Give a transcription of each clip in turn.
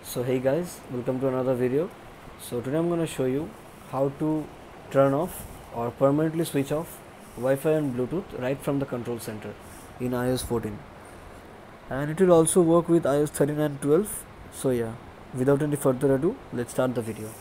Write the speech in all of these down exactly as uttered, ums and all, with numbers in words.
So hey guys, welcome to another video. So today I'm going to show you how to turn off or permanently switch off Wi-Fi and Bluetooth right from the control center in i O S fourteen, and it will also work with i O S thirteen and twelve. So yeah, without any further ado, let's start the video.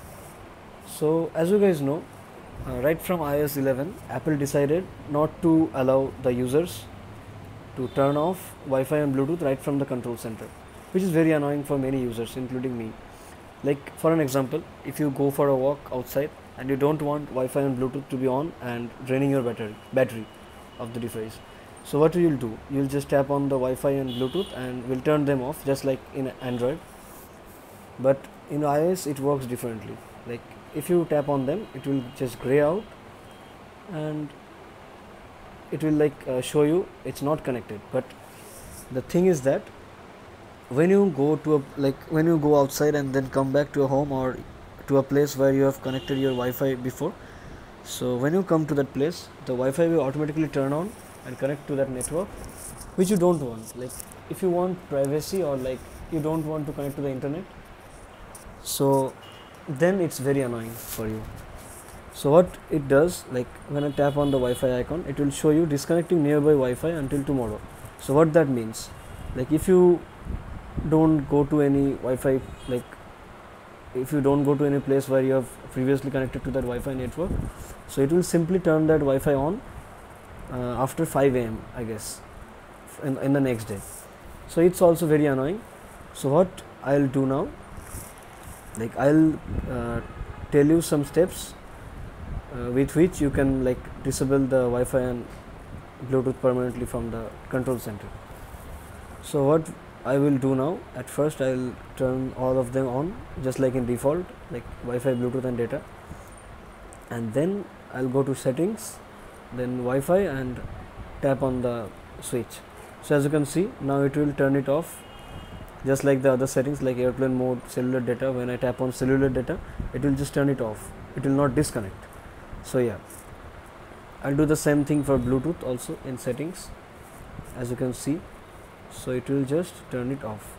So as you guys know, uh, right from i O S eleven, Apple decided not to allow the users to turn off Wi-Fi and Bluetooth right from the control center, which is very annoying for many users, including me. Like for an example, if you go for a walk outside and you don't want Wi-Fi and Bluetooth to be on and draining your battery battery of the device, so what you'll do, you'll just tap on the Wi-Fi and Bluetooth and will turn them off, just like in Android. But in iOS it works differently. Like if you tap on them, it will just gray out and it will like uh, show you it's not connected. But the thing is that when you go to a like when you go outside and then come back to a home or to a place where you have connected your Wi-Fi before, so when you come to that place, the Wi-Fi will automatically turn on and connect to that network, which you don't want. Like if you want privacy or like you don't want to connect to the internet, so then it's very annoying for you. So what it does, like when I tap on the Wi-Fi icon, it will show you disconnecting nearby Wi-Fi until tomorrow. So what that means, like if you don't go to any Wi-Fi, like if you don't go to any place where you have previously connected to that Wi-Fi network, so it will simply turn that Wi-Fi on uh, after five A M I guess in, in the next day. So it's also very annoying. So what I'll do now, like I'll uh, tell you some steps uh, with which you can like disable the Wi-Fi and Bluetooth permanently from the control center. So what I will do now, at first I will turn all of them on just like in default, like Wi-Fi, Bluetooth and data, and then I'll go to settings, then Wi-Fi, and tap on the switch. So as you can see, now it will turn it off just like the other settings, like airplane mode, cellular data. When I tap on cellular data, it will just turn it off, it will not disconnect. So yeah, I'll do the same thing for Bluetooth also in settings, as you can see. So it will just turn it off,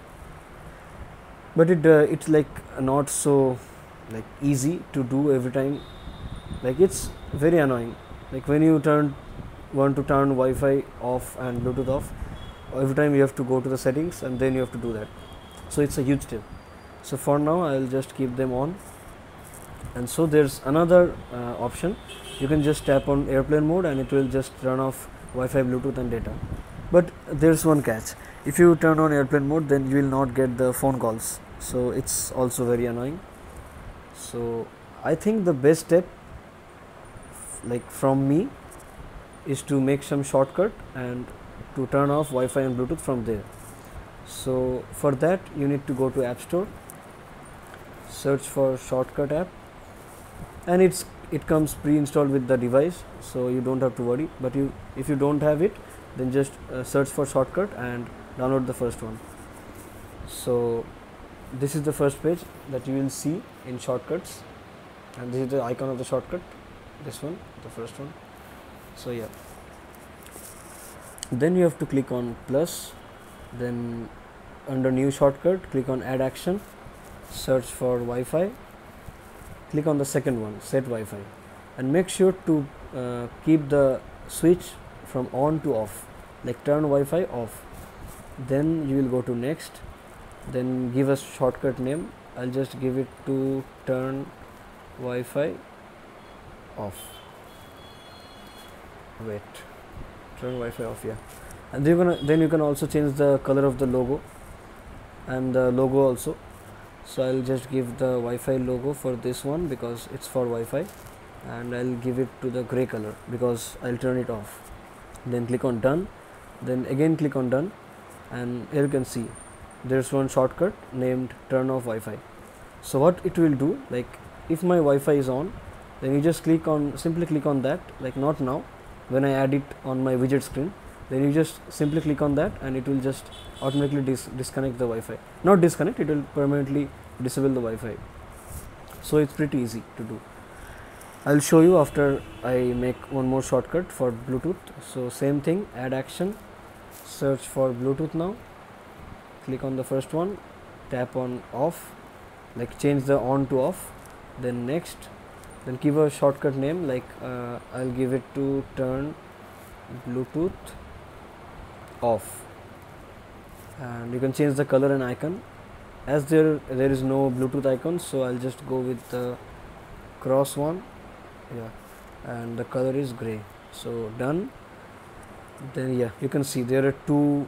but it uh, it's like not so like easy to do every time. Like it's very annoying. Like when you turn want to turn Wi-Fi off and Bluetooth off, every time you have to go to the settings and then you have to do that. So it's a huge step. So for now I'll just keep them on. And so there's another uh, option. You can just tap on airplane mode and it will just turn off Wi-Fi, Bluetooth and data. But there's one catch. If you turn on airplane mode, then you will not get the phone calls. So it's also very annoying. So I think the best step, like from me, is to make some shortcut and to turn off Wi-Fi and Bluetooth from there. So for that you need to go to App Store, search for shortcut app, and it's it comes pre-installed with the device, so you don't have to worry. But you if you don't have it, then just uh, search for shortcut and download the first one. So this is the first page that you will see in shortcuts, and this is the icon of the shortcut, this one, the first one. So yeah, then you have to click on plus, then under new shortcut click on add action, search for Wi-Fi, click on the second one, set Wi-Fi, and make sure to uh, keep the switch from on to off, like turn Wi-Fi off. Then you will go to next, then give a shortcut name. I'll just give it to turn Wi-Fi off. Wait, turn Wi-Fi off, yeah. And then, gonna, then you can also change the color of the logo and the logo also. So I'll just give the Wi-Fi logo for this one because it's for Wi-Fi, and I'll give it to the gray color because I'll turn it off. Then click on done, then again click on done, and here you can see there's one shortcut named turn off Wi-Fi. So what it will do, like if my Wi-Fi is on, then you just click on simply click on that, like not now, when I add it on my widget screen, then you just simply click on that and it will just automatically dis disconnect the Wi-Fi. Not disconnect, it will permanently disable the Wi-Fi. So it's pretty easy to do. I'll show you after I make one more shortcut for Bluetooth. So same thing, add action, search for Bluetooth now, click on the first one, tap on off, like change the on to off. Then next, then give a shortcut name, like uh, I'll give it to turn Bluetooth off, and you can change the color and icon. As there there is no Bluetooth icon, so I'll just go with the cross one, yeah, and the color is gray. So done. Then yeah, you can see there are two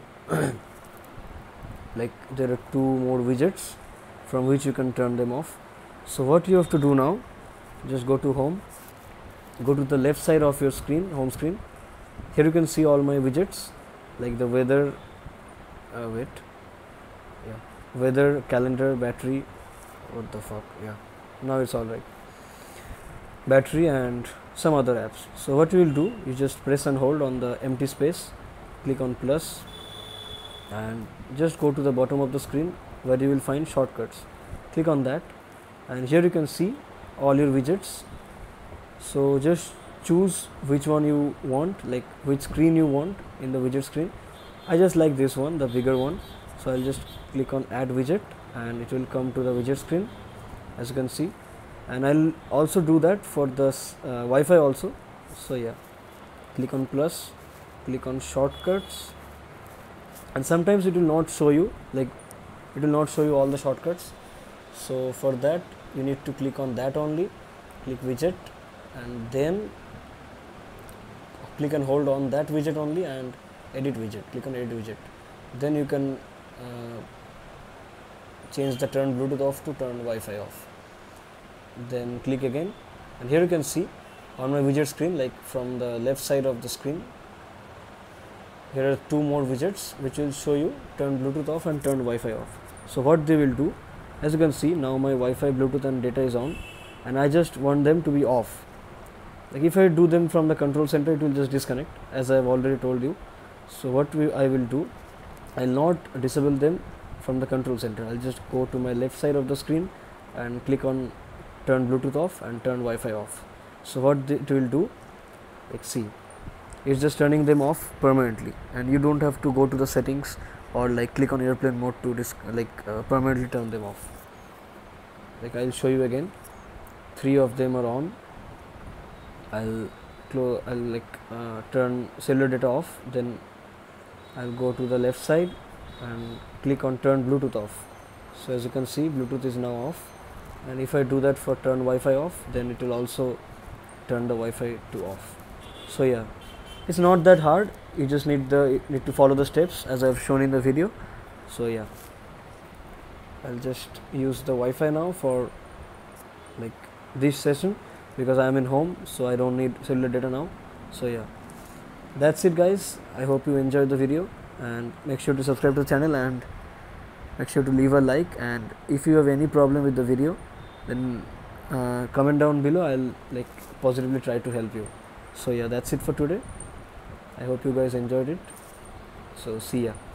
like there are two more widgets from which you can turn them off. So what you have to do now, just go to home, go to the left side of your screen, home screen. Here you can see all my widgets, like the weather, uh, wait, yeah, weather, calendar, battery, what the fuck, yeah, now it's all right, battery and some other apps. So what you will do, you just press and hold on the empty space, click on plus, and just go to the bottom of the screen where you will find shortcuts. Click on that, and here you can see all your widgets. So just choose which one you want, like which screen you want in the widget screen. I just like this one, the bigger one, so I'll just click on add widget, and it will come to the widget screen, as you can see. And I'll also do that for the uh, Wi-Fi also. So yeah, click on plus, click on shortcuts, and sometimes it will not show you, like it will not show you all the shortcuts. So for that you need to click on that only, click widget, and then click and hold on that widget only, and edit widget, click on edit widget. Then you can uh, change the turn Bluetooth off to turn Wi-Fi off. Then click again, and here you can see on my widget screen, like from the left side of the screen, here are two more widgets which will show you turn Bluetooth off and turn Wi-Fi off. So what they will do, as you can see, now my Wi-Fi, Bluetooth and data is on, and I just want them to be off. Like if I do them from the control center, it will just disconnect, as I have already told you. So what we, I will do, I will not disable them from the control center. I'll just go to my left side of the screen and click on turn Bluetooth off and turn Wi-Fi off. So what it will do, like see, it's just turning them off permanently, and you don't have to go to the settings or like click on airplane mode to disc like uh, permanently turn them off. Like I'll show you again, three of them are on. I'll close, I'll like uh, turn cellular data off, then I'll go to the left side and click on turn Bluetooth off. So as you can see, Bluetooth is now off, and if I do that for turn Wi-Fi off, then it will also turn the Wi-Fi to off. So yeah, it's not that hard, you just need the need to follow the steps as I've shown in the video. So yeah, I'll just use the Wi-Fi now for like this session, because I am in home, so I don't need cellular data now. So yeah, that's it guys. I hope you enjoyed the video, and make sure to subscribe to the channel and make sure to leave a like, and if you have any problem with the video, then uh, comment down below. I'll like positively try to help you. So yeah, that's it for today. I hope you guys enjoyed it. So see ya.